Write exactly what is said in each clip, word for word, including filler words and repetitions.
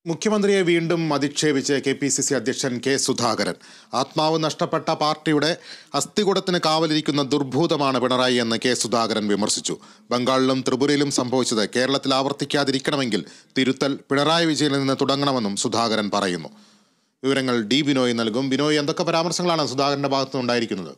മുഖ്യമന്ത്രിയെ വീണ്ടും അധിക്ഷേപിച്ച് കെ പി സി സി അധ്യക്ഷൻ കെ സുധാകരൻ. ആത്മാവ് നഷ്ടപ്പെട്ട പാർട്ടിയുടെ അസ്ഥികൂടത്തിന് കാവലിരിക്കുന്ന ദുർഭൂതമാണ് പിണറായി എന്ന് കെ സുധാകരൻ വിമർശിച്ചു. ബംഗാളിലും ത്രിപുരയിലും സംഭവിച്ചത് കേരളത്തിൽ ആവർത്തിക്കാതിരിക്കണമെങ്കിൽ തിരുത്തൽ പിണറായി വിജയനിൽ നിന്ന് തുടങ്ങണമെന്നും സുധാകരൻ പറയുന്നു. വിവരങ്ങൾ ഡി ബിനോയ് നൽകും. ബിനോയ്, എന്തൊക്കെ പരാമർശങ്ങളാണ് സുധാകരന്റെ ഭാഗത്തുനിന്ന് ഉണ്ടായിരിക്കുന്നത്?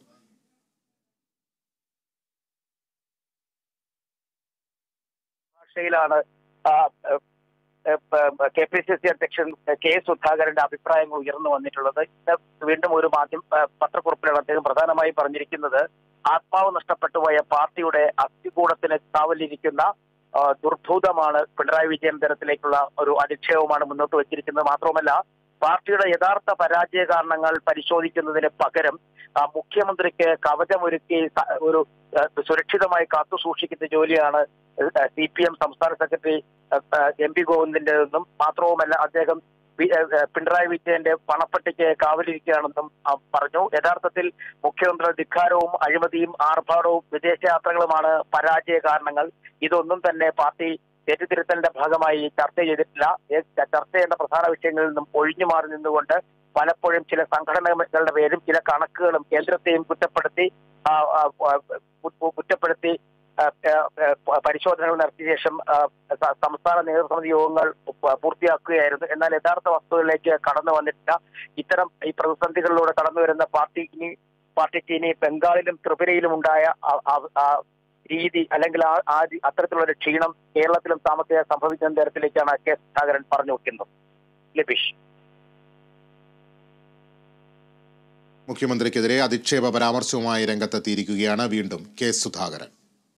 കെ പി സി സി അധ്യക്ഷൻ കെ സുധാകരന്റെ അഭിപ്രായങ്ങൾ ഉയർന്നു വന്നിട്ടുള്ളത്. വീണ്ടും ഒരു മാധ്യമ പത്രക്കുറിപ്പിലാണ് അദ്ദേഹം പ്രധാനമായും പറഞ്ഞിരിക്കുന്നത്, ആത്മാവ് നഷ്ടപ്പെട്ടുപോയ പാർട്ടിയുടെ അസ്ഥികൂടത്തിന് കാവലിരിക്കുന്ന ദുർഭൂതമാണ് പിണറായി വിജയൻ തരത്തിലേക്കുള്ള ഒരു അധിക്ഷേപമാണ് മുന്നോട്ട് വച്ചിരിക്കുന്നത്. മാത്രവുമല്ല, പാർട്ടിയുടെ യഥാർത്ഥ പരാജയ കാരണങ്ങൾ പരിശോധിക്കുന്നതിന് പകരം മുഖ്യമന്ത്രിക്ക് കവചമൊരുക്കി ഒരു സുരക്ഷിതമായി കാത്തു സൂക്ഷിക്കുന്ന ജോലിയാണ് സി പി എം സംസ്ഥാന സെക്രട്ടറി എം പി ഗോവിന്ദിന്റെതെന്നും മാത്രവുമല്ല അദ്ദേഹം പിണറായി വിജയന്റെ പണപ്പെട്ടിക്ക് കാവലിരിക്കുകയാണെന്നും പറഞ്ഞു. യഥാർത്ഥത്തിൽ മുഖ്യമന്ത്രിയുടെ ധിക്കാരവും അഴിമതിയും ആർഭാടവും വിദേശയാത്രകളുമാണ് പരാജയ കാരണങ്ങൾ. ഇതൊന്നും തന്നെ പാർട്ടി തെറ്റിദ്ധരുത്തലിന്റെ ഭാഗമായി ചർച്ച ചെയ്തിട്ടില്ല. ചർച്ച ചെയ്യേണ്ട പ്രധാന വിഷയങ്ങളിൽ നിന്നും ഒഴിഞ്ഞു മാറി നിന്നുകൊണ്ട് പലപ്പോഴും ചില സംഘടനകളുടെ പേരും ചില കണക്കുകളും കേന്ദ്രത്തെയും കുറ്റപ്പെടുത്തി കുറ്റപ്പെടുത്തി പരിശോധനകൾ നടത്തിയ ശേഷം സംസ്ഥാന നേതൃസമിതി യോഗങ്ങൾ പൂർത്തിയാക്കുകയായിരുന്നു. എന്നാൽ യഥാർത്ഥ വസ്തുതകളിലേക്ക് കടന്നു വന്നിട്ടില്ല. ഇത്തരം ഈ പ്രതിസന്ധികളിലൂടെ കടന്നു വരുന്ന പാർട്ടി ഇനി പാർട്ടിക്ക് ഇനി ബംഗാളിലും ത്രിപുരയിലും ഉണ്ടായ രീതി അല്ലെങ്കിൽ ആ അത്തരത്തിലുള്ള ഒരു ക്ഷീണം കേരളത്തിലും സാമ്പത്തിക സംഭവിക്കുന്ന തരത്തിലേക്കാണ് കെ സുധാകരൻ പറഞ്ഞു വെക്കുന്നത്. ലബീഷ്, മുഖ്യമന്ത്രിക്കെതിരെ അധിക്ഷേപ പരാമർശവുമായി രംഗത്തെത്തിയിരിക്കുകയാണ് വീണ്ടും കെ സുധാകരൻ.